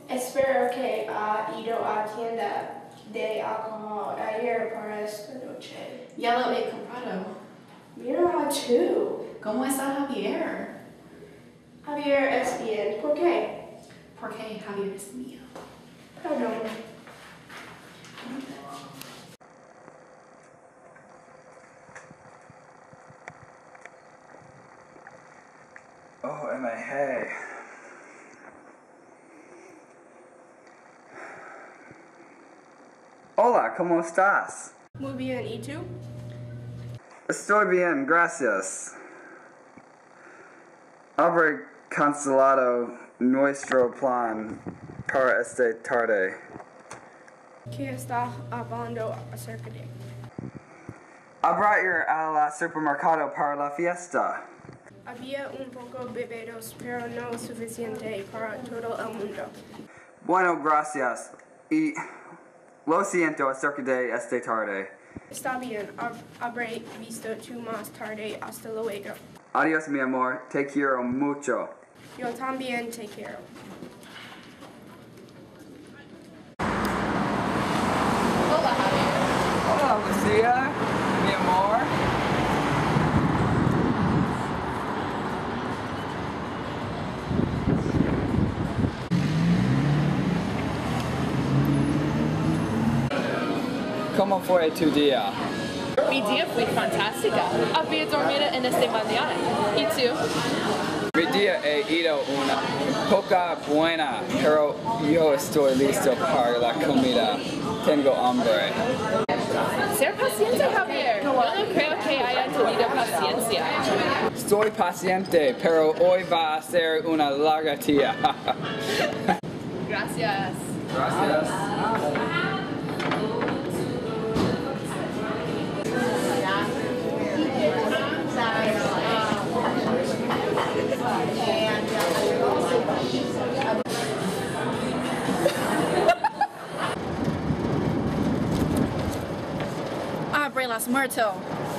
Espero que ha ido a tienda de alcohol ayer para esta noche. Ya lo he comprado. Mira tú. ¿Cómo está Javier? Javier es bien. ¿Por qué? Porque Javier es mío. Perdón. Oh, Emma, hey. Hola, ¿cómo estás? Muy bien, ¿y tú? Estoy bien, gracias. Habré cancelado nuestro plan para esta tarde. ¿Qué está hablando acerca de? Habrá ir al supermercado para la fiesta. Había un poco bebidos, pero no suficiente para todo el mundo. Bueno, gracias. Y lo siento acerca de esta tarde. Está bien, habré visto tú más tarde. Hasta luego. Adiós, mi amor. Te quiero mucho. Yo también te quiero. Hola, Javier. Hola, Lucía, mi amor. ¿Cómo fue tu día? Mi día fue fantástica. Había dormido en esta mañana. ¿Y tú? Mi día he ido una poca buena, pero yo estoy listo para la comida. Tengo hambre. Ser paciente, Javier. Yo no creo que haya tenido paciencia. Estoy paciente, pero hoy va a ser una larga día. Gracias. Gracias. Abre las muerto.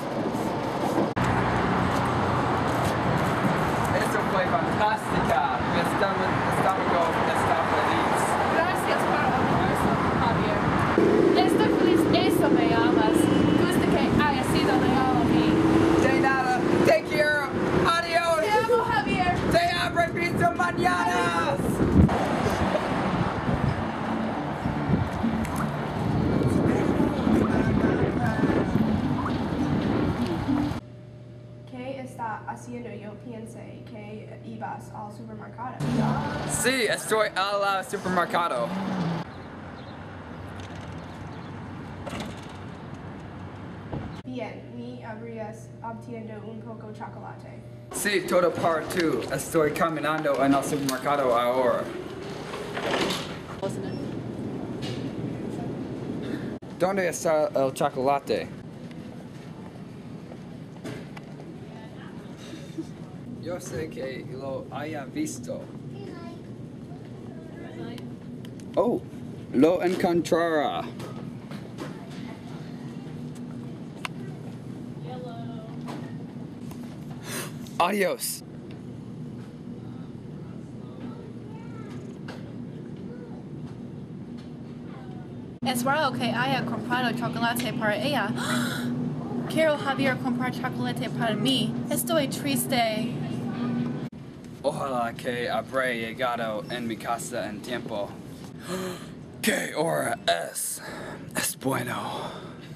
Esto fue fantástica. Mi estómago está feliz. Gracias por el almuerzo, Javier. Estoy feliz. Eso me amas. Gusta que haya sido leal a mí. De nada. Te quiero. Adiós. Te amo, Javier. Te habré visto mañana. ¿Qué está haciendo? Yo pensé que ibas al supermercado. Sí, estoy al supermercado. Bien, me habrías obtenido un poco de chocolate. Sí, todo para tú. Estoy caminando en el supermercado ahora. ¿Dónde está el chocolate? Yo sé que lo haya visto. Oh, lo encontrará. Adiós. Es raro que haya comprado chocolate para ella. Quiero Javier comprar chocolate para mí. Estoy triste. Ojalá que habré llegado en mi casa en tiempo. ¿Qué hora es? Es bueno.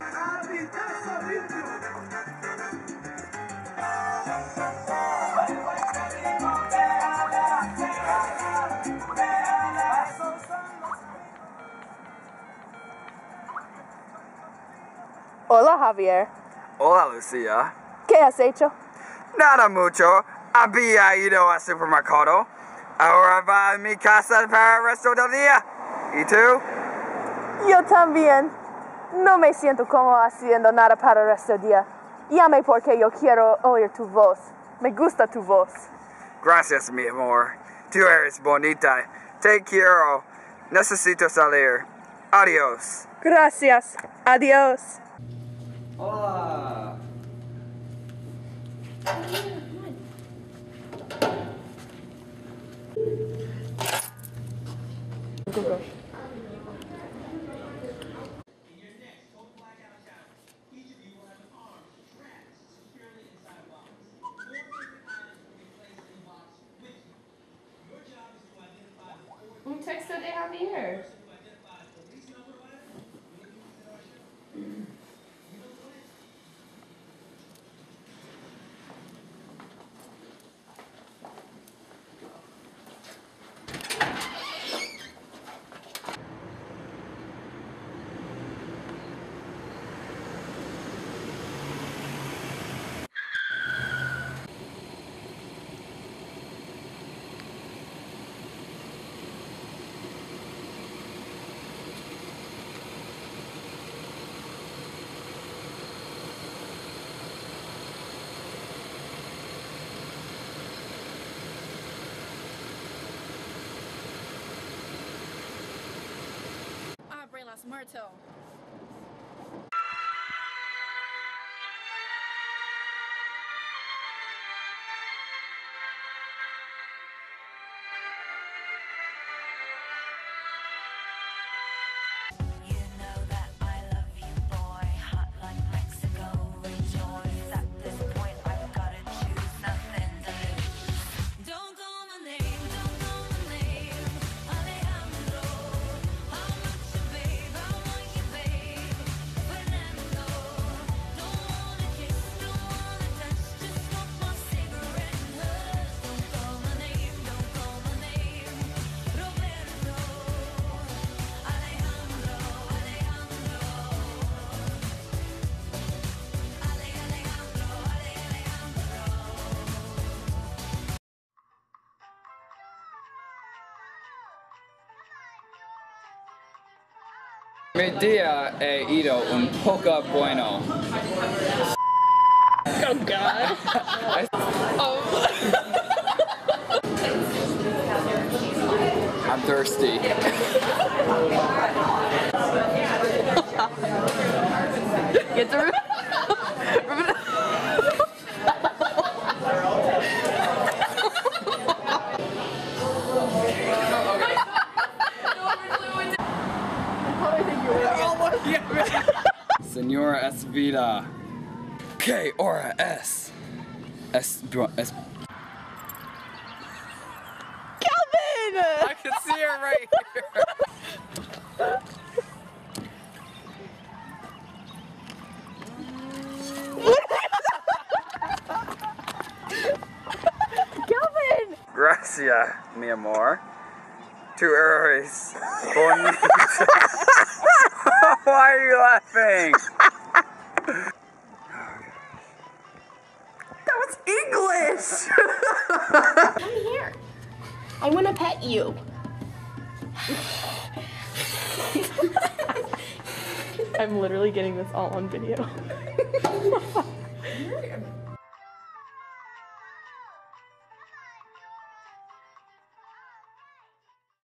Hola, Javier. Hola, Lucía. ¿Qué has hecho? Nada mucho. Había ido al supermercado. Ahora va a mi casa para el resto del día. ¿Y tú? Yo también. No me siento como haciendo nada para el resto del día. Llame porque yo quiero oír tu voz. Me gusta tu voz. Gracias, mi amor. Tú eres bonita. Te quiero. Necesito salir. Adiós. Gracias. Adiós. Hola. Go, go. Un texto de Javier. Abre las muerto. Mi día he ido un poco bueno. Oh God. I'm thirsty. Get through. Señora es vida. ¿Qué hora es? Es. Calvin! I can see her right here. Calvin! Gracias, mi amor. Tú eres bonita. Why are you laughing? That was English! Come here. I want to pet you. I'm literally getting this all on video.